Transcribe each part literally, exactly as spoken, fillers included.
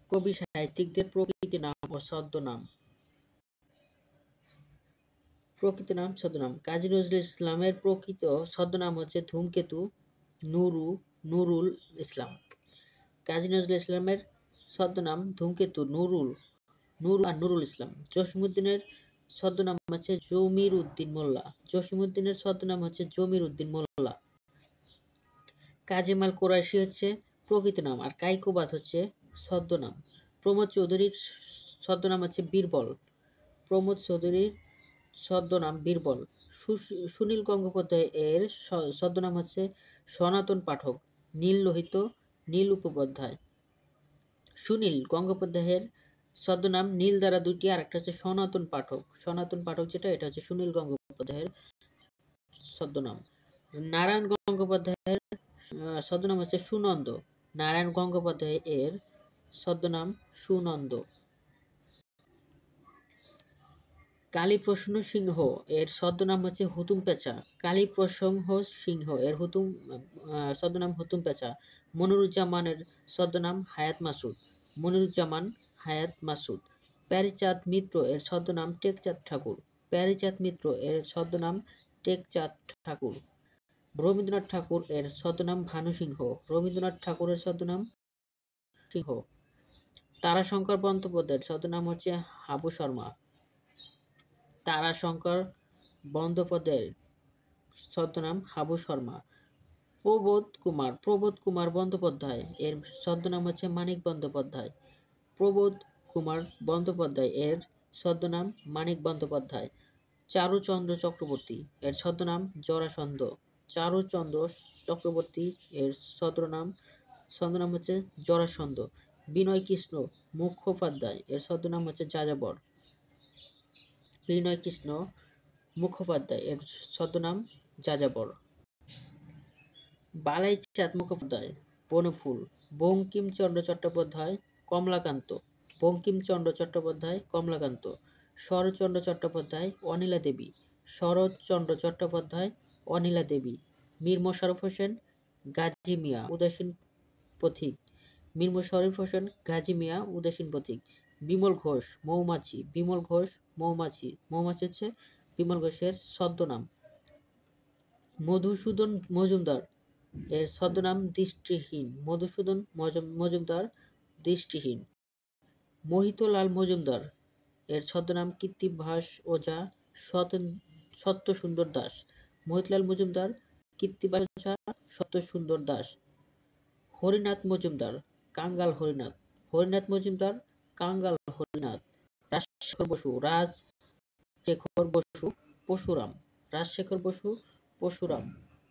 কবি সাহিত্যিকদের প্রকৃতি নাম ও ছদ্মনাম। প্রকৃত নাম ছদ্মনাম। কাজী নজরুল ইসলামের প্রকৃত ছদ্মনাম হচ্ছে ধূমকেতু নুরু নুরুল ইসলাম। কাজী নজরুল ইসলামের ছদ্মনাম ধূমকেতু নুরুল নুর আর নুরুল ইসলাম। জসিমউদ্দিনের ছদ্মনাম হচ্ছে জমির উদ্দিন মোল্লা। জসিমউদ্দিনের ছদ্মনাম হচ্ছে জমির উদ্দিন মোল্লা। কাজেমাল কোরাইশি হচ্ছে প্রকৃত নাম আর কাইকোবাদ হচ্ছে ছদ্মনাম। প্রমোদ চৌধুরীর ছদ্মনাম হচ্ছে বীরবল। প্রমোদ চৌধুরীর ছদ্মনাম বীরবল। সুনীল গঙ্গোপাধ্যায় এর ছদ্মনাম হচ্ছে সনাতন পাঠক। নীল লোহিত নীল উপোপাধ্যায়। সুনীল গঙ্গোপাধ্যায়ের ছদ্মনাম নীল দ্বারা দুইটি, আর একটা হচ্ছে সনাতন পাঠক। সনাতন পাঠক যেটা, এটা হচ্ছে সুনীল গঙ্গোপাধ্যায়ের ছদ্মনাম। নারায়ণ গঙ্গোপাধ্যায়ের ছদ্মনাম হচ্ছে সুনন্দ। নারায়ণ গঙ্গোপাধ্যায় এর ছদ্মনাম সুনন্দ। কালীপ্রসন্ন সিংহ এর ছদ্মনাম হচ্ছে হুতুম পেঁচা। কালীপ্রসন্ন সিংহ এর হুতুম ছদ্মনাম হুতুম পেঁচা। মনিরুজ্জামানের ছদ্মনাম হায়াত মাসুদ। মনিরুজ্জামান হায়াত মাসুদ। প্যারীচাঁদ মিত্র এর ছদ্মনাম টেকচাঁদ ঠাকুর। প্যারীচাঁদ মিত্র এর ছদ্মনাম টেকচাঁদ ঠাকুর। রবীন্দ্রনাথ ঠাকুর এর ছদ্মনাম ভানু সিংহ। রবীন্দ্রনাথ ঠাকুরের ছদ্মনাম সিংহ। তারাশঙ্কর বন্দ্যোপাধ্যায়ের ছদ্মনাম হচ্ছে হাবু শর্মা। তারাশঙ্কর বন্দ্যোপাধ্যায়ের ছদ্মনাম হাবু শর্মা। প্রবোধ কুমার প্রবোধ কুমার বন্দ্যোপাধ্যায় এর ছদ্মনাম হচ্ছে মানিক বন্দ্যোপাধ্যায়। প্রবোধ কুমার বন্দ্যোপাধ্যায় এর ছদ্মনাম মানিক বন্দ্যোপাধ্যায়। চারুচন্দ্র চক্রবর্তী এর ছদ্মনাম জরাসন্ধ। চারুচন্দ্র চক্রবর্তী এর ছদ্মনাম ছদ্মনাম হচ্ছে জরাসন্ধ। বিনয় কৃষ্ণ মুখোপাধ্যায় এর ছদ্মনাম হচ্ছে যাযাবর। বিনয় কৃষ্ণ মুখোপাধ্যায় এর ছদ্মনাম যাযাবর। বালাইচাঁদ মুখোপাধ্যায় বনফুল। বঙ্কিমচন্দ্র চট্টোপাধ্যায় কমলাকান্ত। বঙ্কিমচন্দ্র চট্টোপাধ্যায় কমলাকান্ত। শরৎচন্দ্র চট্টোপাধ্যায় অনিলা দেবী। শরৎচন্দ্র চট্টোপাধ্যায় অনিলা দেবী। মীর মোশাররফ হোসেন গাজী মিয়া উদাসীন পথিক। মীর মোশাররফ হোসেন গাজী মিয়া উদাসীন পথিক। বিমল ঘোষ মৌমাছি। বিমল ঘোষ মৌমাছি। মৌমাছি হচ্ছে বিমল ঘোষের ছদ্মনাম। মধুসূদন মজুমদার এর ছদ্মনাম দৃষ্টিহীন। মধুসূদন মজুমদার দৃষ্টিহীন। মোহিতলাল মজুমদার এর ছদ্মনাম কীর্তিভাস ওঝা সত্যসুন্দর দাস। মোহিতলাল মজুমদার কীর্তিভাস ওঝা সত্যসুন্দর দাস। হরিনাথ মজুমদার কাঙ্গাল হরিনাথ। হরিনাথ মজুমদার কাঙ্গাল হরিনাথ। রাজশেখর বসু রাজশেখর বসু পশুরাম। রাজশেখর বসু পশুরাম।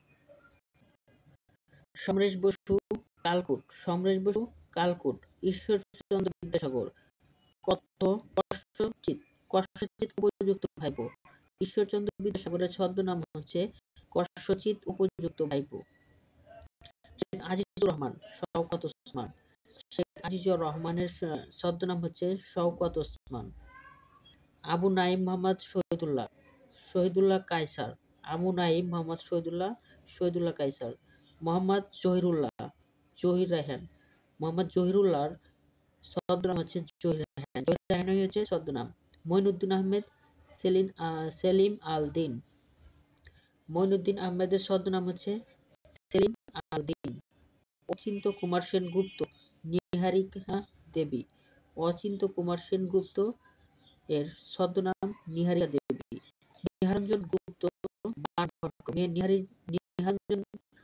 সমরেশ বসু কালকুট। সমরেশ বসু কালকুট। ঈশ্বরচন্দ্র বিদ্যাসাগর কত কষ্টচিৎ। কষ্টচিৎ উপযুক্ত ভাইপো। ঈশ্বরচন্দ্র বিদ্যাসাগরের ছদ্মনাম হচ্ছে কষ্টচিৎ উপযুক্ত ভাইপো। শেখ আজিজুর রহমান শওকত ওসমান। শেখ আজিজুর রহমানের ছদ্মনাম হচ্ছে শওকত ওসমান। আবু নাঈম মোহাম্মদ শহীদুল্লাহ শহীদুল্লাহ কায়সার। আবু নাঈম মোহাম্মদ শহীদুল্লাহ শহীদুল্লাহ কায়সার। মোহাম্মদ জহিরুল্লাহ জহির রায়হান। মোহাম্মদ জহিরুল্লাহর ছদ্মনাম হচ্ছে জহির রায়হান। জহির রায়হানই হচ্ছে ছদ্মনাম। মঈনুদ্দিন আহমেদ সেলিম সেলিম আল দিন। মঈনুদ্দিন আহমেদের ছদ্মনাম হচ্ছে সেলিম আল দিন। অচিন্ত কুমার সেনগুপ্ত নিহারিকা দেবী। অচিন্ত কুমার সেনগুপ্ত এর ছদ্মনাম নিহারিকা দেবী। নিহারঞ্জন গুপ্ত বাণভট্ট। নিহারঞ্জন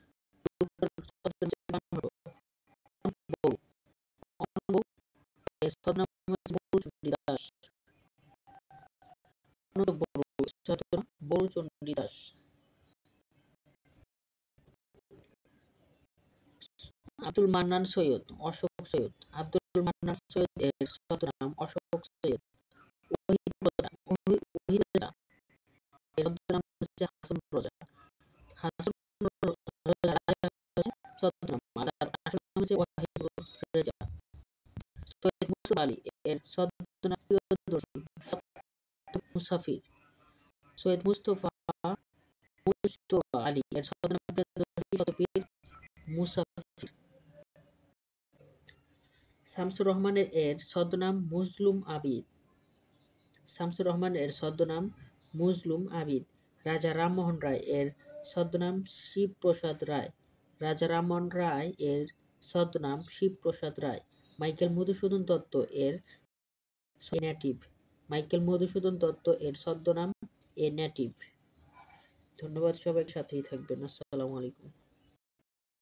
বরুচন্ডী দাস। আব্দুল মান্নান সৈয়দ অশোক সৈয়দ। আব্দুল মান্নান সৈয়দ এর ছদ্মনাম অশোক সৈয়দ। ওহিদ রাজা এর ছদ্মনাম হচ্ছে হাসান রাজা। হাসান রাজা ছদ্মনাম আর আসল নাম হচ্ছে ওয়াহিদ রাজা। সৈয়দ মুস্তফা আলী এর ছদ্মনাম প্রিয়দর্শী মুসাফির। সৈয়দ মুস্তফা মুস্তফা আলী এর ছদ্মনাম প্রিয়দর্শী শতবীর মুসাফির। শামসুর রহমানের এর ছদ্মনাম মুজলুম আবিদ। শামসুর রহমান এর ছদ্মনাম মুজলুম আবিদ। রাজা রামমোহন রায় এর ছদ্মনাম শিবপ্রসাদ রায়। রাজা রামমোহন রায় এর ছদ্মনাম শিবপ্রসাদ রায়। মাইকেল মধুসূদন দত্ত এর নেটিভ। মাইকেল মধুসূদন দত্ত এর ছদ্মনাম এ নেটিভ। ধন্যবাদ, সবাই সাথেই থাকবেন। আসসালামু আলাইকুম।